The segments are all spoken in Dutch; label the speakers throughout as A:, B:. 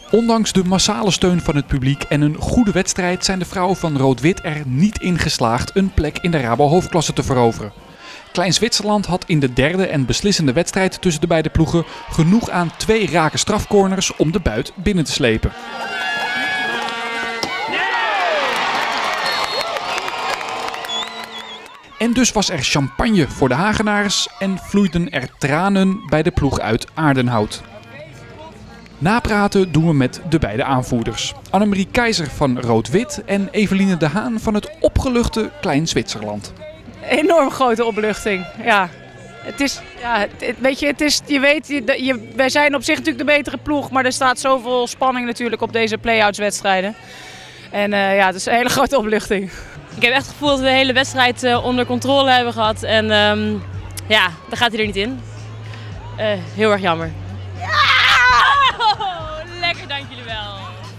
A: Ondanks de massale steun van het publiek en een goede wedstrijd zijn de vrouwen van Rood-Wit er niet in geslaagd een plek in de Rabo hoofdklasse te veroveren. Klein Zwitserland had in de derde en beslissende wedstrijd tussen de beide ploegen genoeg aan 2 rake strafcorners om de buit binnen te slepen. En dus was er champagne voor de Hagenaars en vloeiden er tranen bij de ploeg uit Aardenhout. Napraten doen we met de beide aanvoerders. Annemarie Keizer van Rood-Wit en Eveline de Haan van het opgeluchte Klein Zwitserland.
B: Enorm grote opluchting, ja. Het is, ja, weet je, het is, je weet, wij zijn op zich natuurlijk de betere ploeg, maar er staat zoveel spanning natuurlijk op deze play-outs wedstrijden. En ja, het is een hele grote opluchting.
C: Ik heb echt het gevoel dat we de hele wedstrijd onder controle hebben gehad en ja, dan gaat hij er niet in. Heel erg jammer. Oh, lekker, dank jullie wel.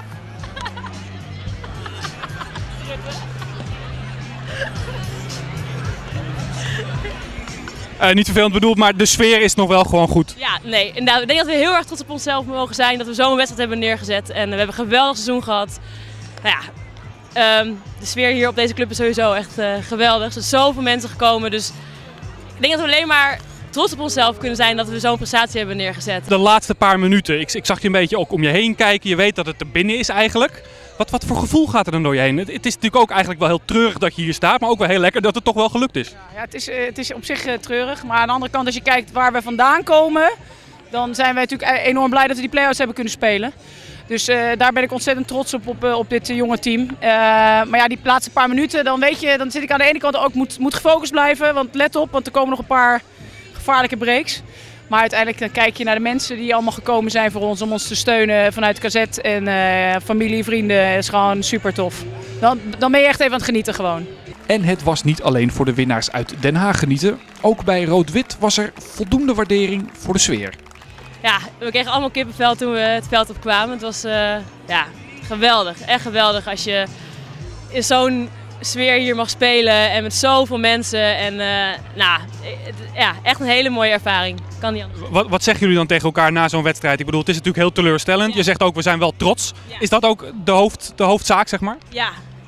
D: Niet vervelend bedoeld, maar de sfeer is nog wel gewoon goed.
C: Ja, nee, inderdaad. Ik denk dat we heel erg trots op onszelf mogen zijn. Dat we zo'n wedstrijd hebben neergezet. En we hebben een geweldig seizoen gehad. Nou ja, de sfeer hier op deze club is sowieso echt geweldig. Er zijn zoveel mensen gekomen. Dus ik denk dat we alleen maar trots op onszelf kunnen zijn dat we zo'n prestatie hebben neergezet.
D: De laatste paar minuten, ik zag je een beetje ook om je heen kijken. Je weet dat het er binnen is eigenlijk. Wat voor gevoel gaat er dan door je heen? Het is natuurlijk ook eigenlijk wel heel treurig dat je hier staat, maar ook wel heel lekker dat het toch wel gelukt is.
B: Ja, het is op zich treurig, maar aan de andere kant als je kijkt waar we vandaan komen, dan zijn wij natuurlijk enorm blij dat we die play-outs hebben kunnen spelen. Dus daar ben ik ontzettend trots op dit jonge team. Maar ja, die laatste paar minuten, dan weet je, dan zit ik aan de ene kant ook, moet gefocust blijven, want let op, want er komen nog een paar gevaarlijke breaks. Maar uiteindelijk dan kijk je naar de mensen die allemaal gekomen zijn voor ons om ons te steunen vanuit KZ en familie, vrienden. Dat is gewoon super tof. Dan ben je echt even aan het genieten gewoon.
A: En het was niet alleen voor de winnaars uit Den Haag genieten. Ook bij Rood-Wit was er voldoende waardering voor de sfeer.
C: Ja, we kregen allemaal kippenvel toen we het veld opkwamen. Het was ja, geweldig, echt geweldig als je in zo'n sfeer hier mag spelen en met zoveel mensen. En nou, ja, echt een hele mooie ervaring. Kan niet anders.
D: Wat zeggen jullie dan tegen elkaar na zo'n wedstrijd? Ik bedoel, het is natuurlijk heel teleurstellend. Ja. Je zegt ook, we zijn wel trots. Ja. Is dat ook de hoofdzaak, zeg maar?
C: Ja,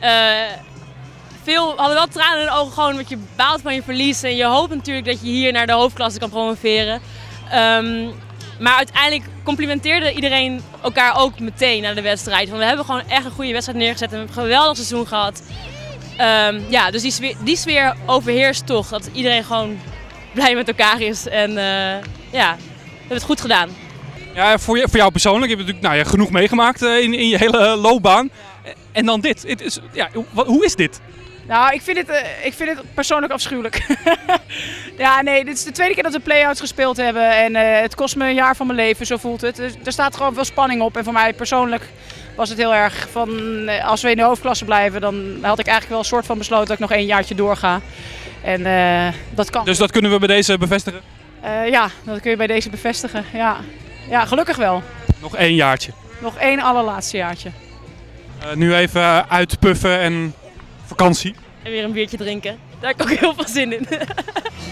C: veel hadden wel tranen in de ogen, gewoon omdat je baalt van je verlies. En je hoopt natuurlijk dat je hier naar de hoofdklasse kan promoveren. Maar uiteindelijk complimenteerde iedereen elkaar ook meteen na de wedstrijd. Want we hebben gewoon echt een goede wedstrijd neergezet en we hebben een geweldig seizoen gehad. Ja, dus die sfeer overheerst toch. Dat iedereen gewoon blij met elkaar is. En ja, we hebben het goed gedaan.
D: Ja, voor jou persoonlijk, je hebt natuurlijk genoeg meegemaakt in je hele loopbaan. Ja. En dan dit. Ja, hoe is dit?
B: Nou, ik vind het persoonlijk afschuwelijk. Ja, nee, dit is de tweede keer dat we play-outs gespeeld hebben. En het kost me een jaar van mijn leven, zo voelt het. Dus er staat gewoon veel spanning op. En voor mij persoonlijk was het heel erg van, als we in de hoofdklasse blijven, dan had ik eigenlijk wel een soort van besloten dat ik nog 1 jaartje doorga. En dat kan.
D: Dus dat kunnen we bij deze bevestigen?
B: Ja, dat kun je bij deze bevestigen, ja. Ja, gelukkig wel.
D: Nog 1 jaartje?
B: Nog 1 allerlaatste jaartje.
D: Nu even uitpuffen en vakantie.
C: En weer een biertje drinken. Daar heb ik ook heel veel zin in.